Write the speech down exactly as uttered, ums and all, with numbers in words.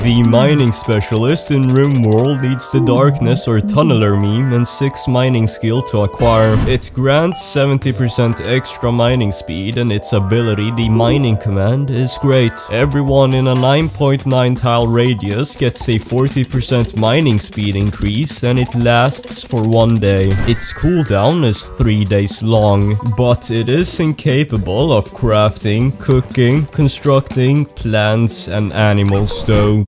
The mining specialist in Rimworld needs the darkness or tunneler meme and six mining skill to acquire. It grants seventy percent extra mining speed, and its ability, the mining command, is great. Everyone in a nine point nine tile radius gets a forty percent mining speed increase, and it lasts for one day. Its cooldown is three days long, but it is incapable of crafting, cooking, constructing plants and animals though.